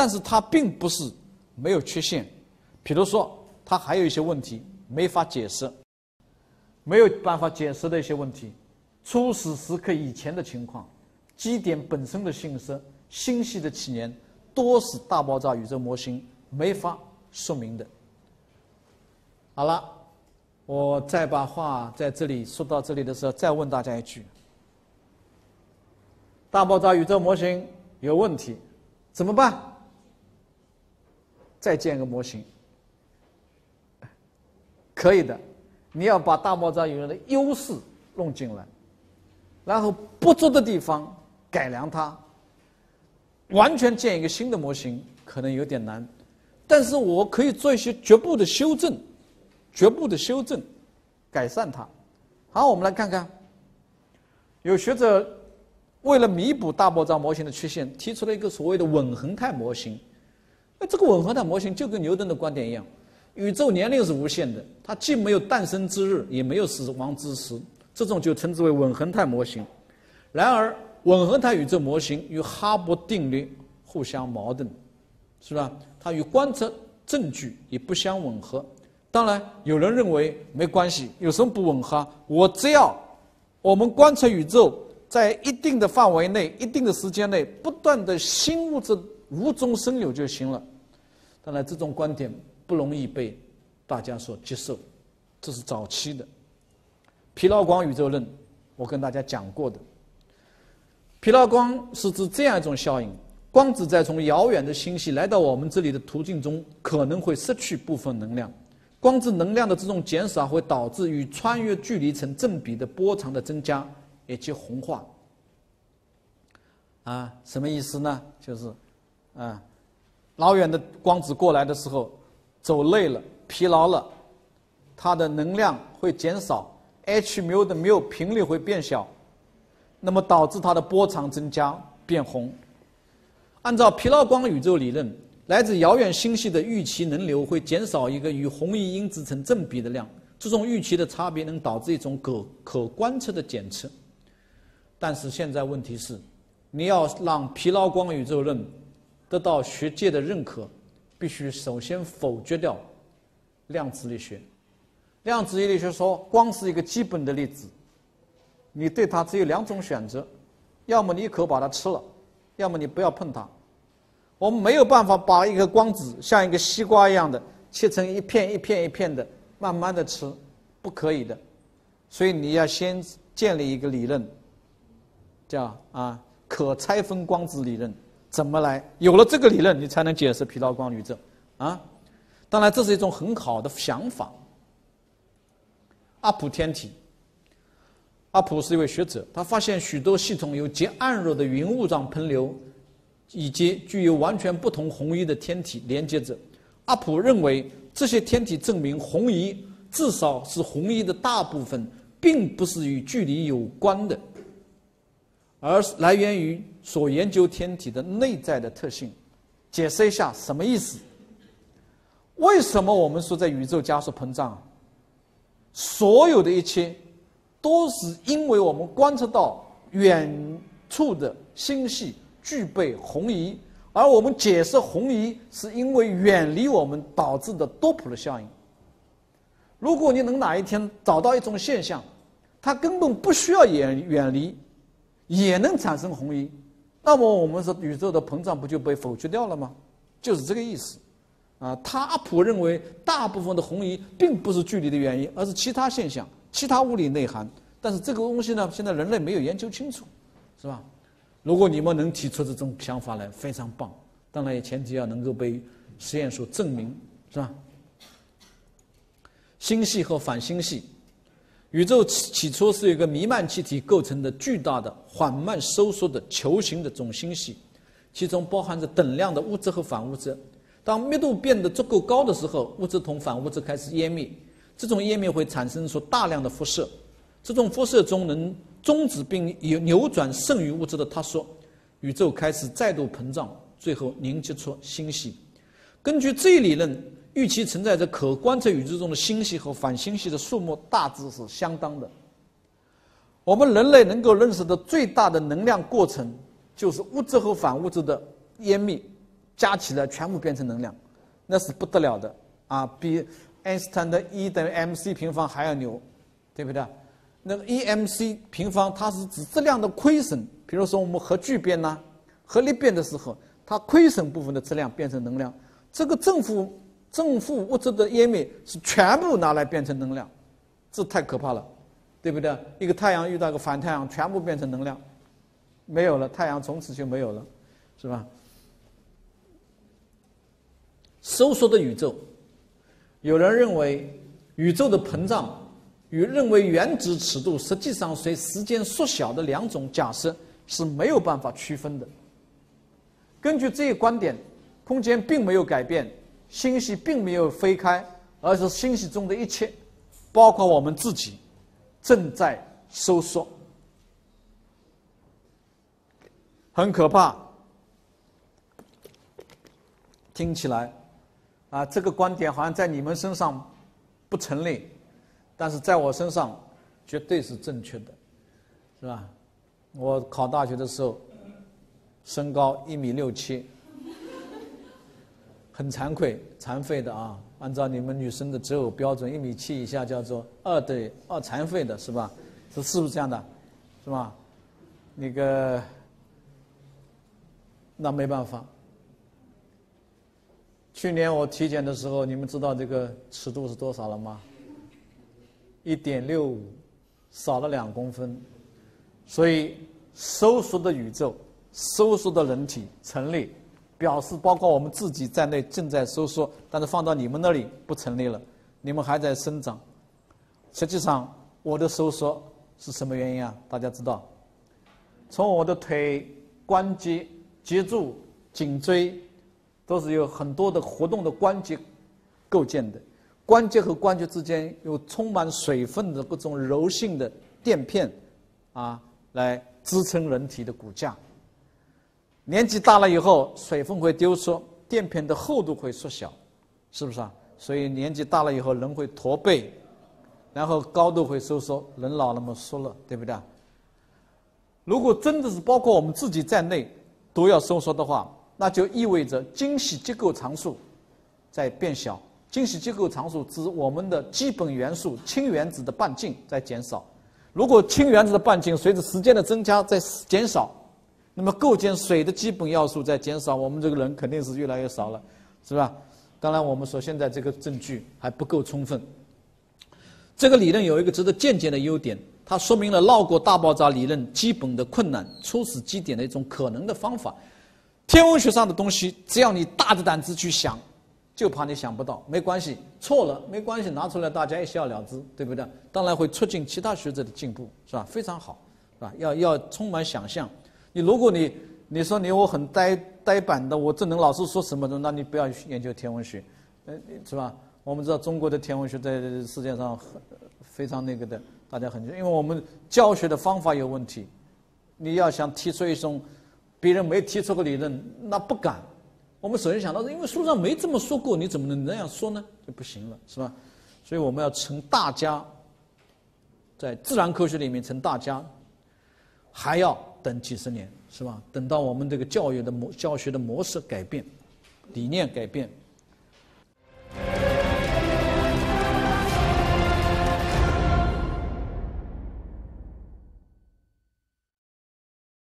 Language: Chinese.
但是它并不是没有缺陷，比如说它还有一些问题没法解释，没有办法解释的一些问题，初始时刻以前的情况，基点本身的性质，星系的起源，多是大爆炸宇宙模型没法说明的。好了，我再把话在这里说到这里的时候，再问大家一句：大爆炸宇宙模型有问题，怎么办？再建个模型，可以的。你要把大爆炸宇宙的优势弄进来，然后不足的地方改良它，完全建一个新的模型可能有点难，但是我可以做一些局部的修正，改善它。好，我们来看看，有学者为了弥补大爆炸模型的缺陷，提出了一个所谓的稳恒态模型。这个稳恒态模型就跟牛顿的观点一样，宇宙年龄是无限的，它既没有诞生之日，也没有死亡之时，这种就称之为稳恒态模型。然而，稳恒态宇宙模型与哈勃定律互相矛盾，是吧？它与观测证据也不相吻合。当然，有人认为没关系，有什么不吻合？只要我们观测宇宙在一定的范围内、一定的时间内，不断的新物质无中生有就行了。当然，这种观点不容易被大家所接受，这是早期的疲劳光宇宙论，我跟大家讲过的。疲劳光是指这样一种效应：光子在从遥远的星系来到我们这里的途径中，可能会失去部分能量。光子能量的这种减少会导致与穿越距离成正比的波长的增加，以及红化。什么意思呢？就是老远的光子过来的时候，走累了、疲劳了，它的能量会减少 ，h μ 的μ频率会变小，那么导致它的波长增加，变红。按照疲劳光宇宙理论，来自遥远星系的预期能流会减少一个与红移因子成正比的量，这种预期的差别能导致一种可观测的检测。但是现在问题是，你要让疲劳光宇宙论得到学界的认可，必须首先否决掉量子力学。量子力学说光是一个基本的粒子，你对它只有两种选择，要么你一口把它吃了，要么你不要碰它。我们没有办法把一个光子像一个西瓜一样的切成一片一片一片的慢慢的吃，不可以的。所以你要先建立一个理论，叫可拆分光子理论。怎么来？有了这个理论，你才能解释疲劳光宇宙当然，这是一种很好的想法。阿普天体，阿普是一位学者，他发现许多系统有极暗弱的云雾状喷流，以及具有完全不同红移的天体连接着。阿普认为，这些天体证明红移，至少是红移的大部分，并不是与距离有关的，而来源于所研究天体的内在的特性。解释一下什么意思？为什么我们说在宇宙加速膨胀？所有的一切都是因为我们观测到远处的星系具备红移，而我们解释红移是因为远离我们导致的多普勒效应。如果你能哪一天找到一种现象，它根本不需要远离，也能产生红移，那么我们说宇宙的膨胀不就被否决掉了吗？就是这个意思。阿普认为大部分的红移并不是距离的原因，而是其他现象、其他物理内涵。但是这个东西呢，现在人类没有研究清楚，是吧？如果你们能提出这种想法来，非常棒。当然也前提要能够被实验所证明，是吧？星系和反星系，宇宙起初是一个弥漫气体构成的巨大的、缓慢收缩的球形的总星系，其中包含着等量的物质和反物质。当密度变得足够高的时候，物质同反物质开始湮灭，这种湮灭会产生出大量的辐射，这种辐射中能终止并扭转剩余物质的塌缩，宇宙开始再度膨胀，最后凝结出星系。根据这一理论，预期存在着可观测宇宙中的星系和反星系的数目大致是相当的。我们人类能够认识的最大的能量过程，就是物质和反物质的湮灭。 加起来全部变成能量，那是不得了的啊！比爱因斯坦的 E 等于 mc 平方还要牛，对不对？那个 E_mc 平方它是指质量的亏损，比如说我们核聚变呐、核裂变的时候，它亏损部分的质量变成能量，这个正负物质的湮灭是全部拿来变成能量，这太可怕了，对不对？一个太阳遇到一个反太阳，全部变成能量，没有了，太阳从此就没有了，是吧？收缩的宇宙，有人认为宇宙的膨胀与认为原子尺度实际上随时间缩小的两种假设是没有办法区分的。根据这一观点，空间并没有改变，星系并没有飞开，而是星系中的一切，包括我们自己，正在收缩。很可怕，听起来啊，这个观点好像在你们身上不成立，但是在我身上绝对是正确的，是吧？我考大学的时候，身高1.67米，很惭愧，残废的啊。按照你们女生的择偶标准，1.7米以下叫做2残废的，是吧？是不是这样的？是吧？那个，那没办法。去年我体检的时候，你们知道这个尺度是多少了吗？1.65，少了2公分。所以收缩的宇宙、收缩的人体成立，表示包括我们自己在内正在收缩，但是放到你们那里不成立了，你们还在生长。实际上我的收缩是什么原因啊？大家知道，从我的腿、关节、脊柱、颈椎都是有很多的活动的关节构建的，关节和关节之间有充满水分的各种柔性的垫片啊，来支撑人体的骨架。年纪大了以后，水分会丢缩，垫片的厚度会缩小，是不是啊？所以年纪大了以后，人会驼背，然后高度会收缩，人老了嘛缩了，对不对？如果真的是包括我们自己在内都要收缩的话，那就意味着精细结构常数在变小。精细结构常数指我们的基本元素氢原子的半径在减少。如果氢原子的半径随着时间的增加在减少，那么构建水的基本要素在减少，我们这个人肯定是越来越少了，是吧？当然我们说现在这个证据还不够充分。这个理论有一个值得借鉴的优点，它说明了绕过大爆炸理论基本的困难，初始基点的一种可能的方法。天文学上的东西，只要你大着胆子去想，就怕你想不到，没关系，错了没关系，拿出来大家一笑了之，对不对？当然会促进其他学者的进步，是吧？非常好，是吧？要充满想象。如果你说我很呆板的，我这能老师说什么的，那你不要研究天文学，是吧？我们知道中国的天文学在世界上非常那个的，大家很，因为我们教学的方法有问题，你要想提出一种别人没提出过理论，那不敢。我们首先想到，因为书上没这么说过，你怎么能那样说呢？就不行了，是吧？所以我们要成大家，在自然科学里面成大家，还要等几十年，是吧？等到我们这个教学的模式改变，理念改变。